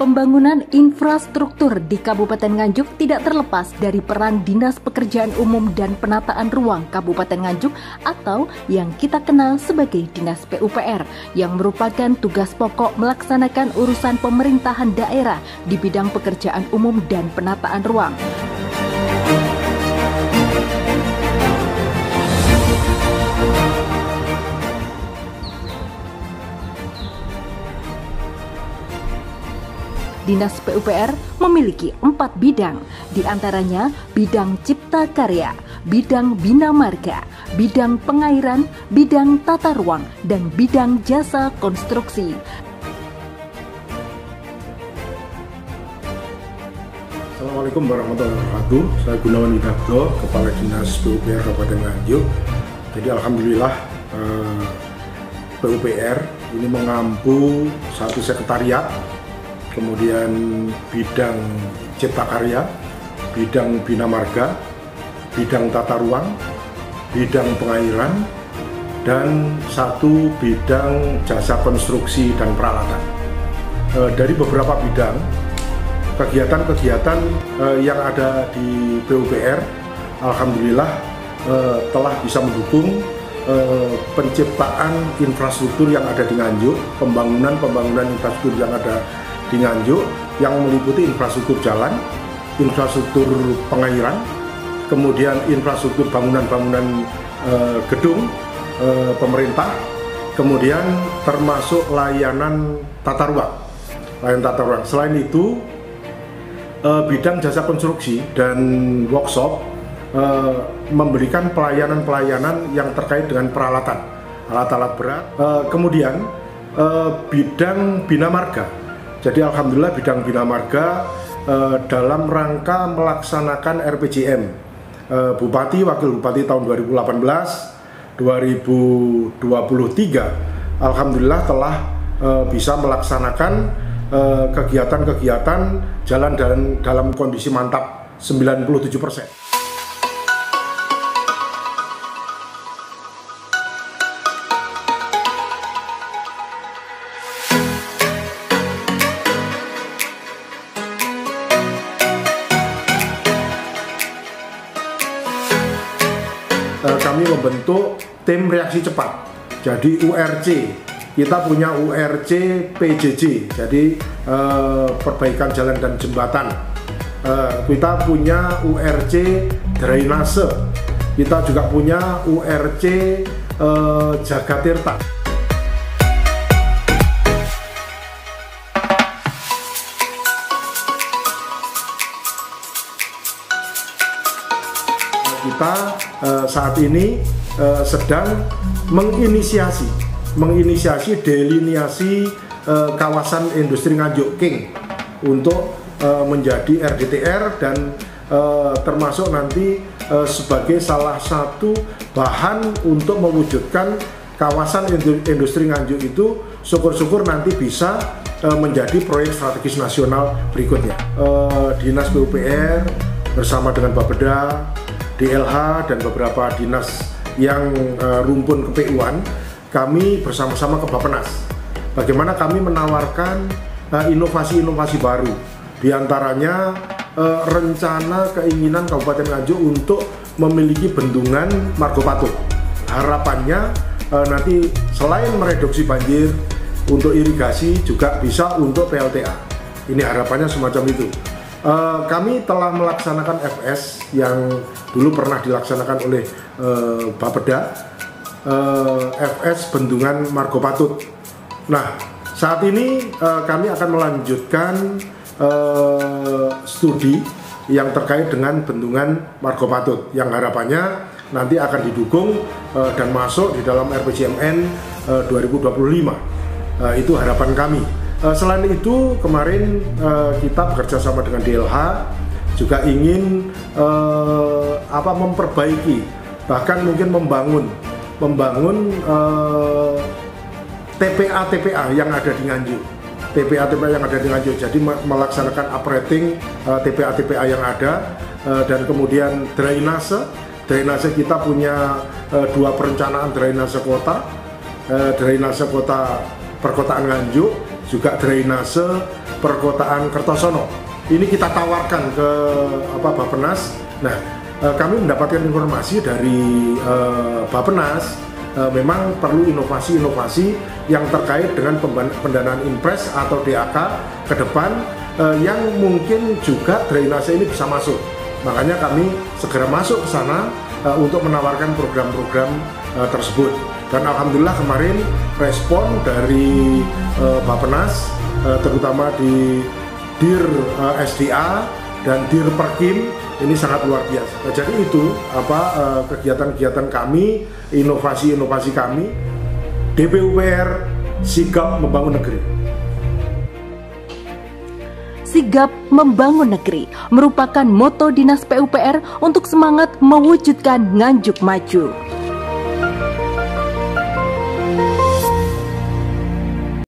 Pembangunan infrastruktur di Kabupaten Nganjuk tidak terlepas dari peran Dinas Pekerjaan Umum dan Penataan Ruang Kabupaten Nganjuk atau yang kita kenal sebagai Dinas PUPR yang merupakan tugas pokok melaksanakan urusan pemerintahan daerah di bidang pekerjaan umum dan penataan ruang. Dinas PUPR memiliki 4 bidang, diantaranya bidang cipta karya, bidang bina marga, bidang pengairan, bidang tata ruang, dan bidang jasa konstruksi. Assalamualaikum warahmatullahi wabarakatuh. Saya Gunawan Widagdo, Kepala Dinas PUPR Kabupaten Nganjuk. Jadi alhamdulillah PUPR ini mengampu satu sekretariat, kemudian bidang cipta karya, bidang bina marga, bidang tata ruang, bidang pengairan, dan satu bidang jasa konstruksi dan peralatan. Dari beberapa bidang, kegiatan-kegiatan yang ada di PUPR, alhamdulillah telah bisa mendukung penciptaan infrastruktur yang ada di Nganjuk, pembangunan infrastruktur yang ada di Nganjuk yang meliputi infrastruktur jalan, infrastruktur pengairan, kemudian infrastruktur bangunan-bangunan gedung pemerintah, kemudian termasuk layanan tata ruang. Selain itu, bidang jasa konstruksi dan workshop memberikan pelayanan-pelayanan yang terkait dengan peralatan, alat-alat berat. Kemudian bidang bina marga. Jadi alhamdulillah bidang bina marga dalam rangka melaksanakan RPJM Bupati Wakil Bupati tahun 2018-2023 alhamdulillah telah bisa melaksanakan kegiatan-kegiatan jalan dalam kondisi mantap 97%. Kami membentuk tim reaksi cepat, jadi URC. Kita punya URC PJJ, jadi perbaikan jalan dan jembatan. Kita punya URC drainase. Kita juga punya URC jaga tirta. Kita saat ini sedang menginisiasi deliniasi kawasan industri Nganjuk King untuk menjadi RDTR dan termasuk nanti sebagai salah satu bahan untuk mewujudkan kawasan industri Nganjuk itu syukur-syukur nanti bisa menjadi proyek strategis nasional berikutnya. Dinas PUPR bersama dengan Bapeda, DLH, dan beberapa dinas yang rumpun KPU-an, kami bersama-sama ke Bappenas. Bagaimana kami menawarkan inovasi-inovasi baru, diantaranya rencana keinginan Kabupaten Nganjuk untuk memiliki bendungan Margopatut. Harapannya nanti selain mereduksi banjir untuk irigasi juga bisa untuk PLTA. Ini harapannya semacam itu. Kami telah melaksanakan FS yang dulu pernah dilaksanakan oleh Bapeda, FS Bendungan Margopatut. Nah, saat ini kami akan melanjutkan studi yang terkait dengan Bendungan Margopatut yang harapannya nanti akan didukung dan masuk di dalam RPJMN 2025. Itu harapan kami. Selain itu, kemarin kita bekerja sama dengan DLH juga ingin memperbaiki, bahkan mungkin membangun TPA yang ada di Nganjuk. Jadi melaksanakan uprating TPA yang ada, dan kemudian drainase kita punya 2 perencanaan drainase kota perkotaan Nganjuk juga drainase perkotaan Kertosono. Ini kita tawarkan ke Bappenas. Nah, kami mendapatkan informasi dari Bappenas, memang perlu inovasi-inovasi yang terkait dengan pendanaan impres atau DAK ke depan, yang mungkin juga drainase ini bisa masuk. Makanya kami segera masuk ke sana untuk menawarkan program-program tersebut. Dan alhamdulillah kemarin respon dari Bappenas, terutama di Dir SDA dan Dir Perkim, ini sangat luar biasa. Nah, jadi itu kegiatan-kegiatan kami, inovasi-inovasi kami, DPUPR sigap membangun negeri. Sigap membangun negeri merupakan moto Dinas PUPR untuk semangat mewujudkan Nganjuk maju.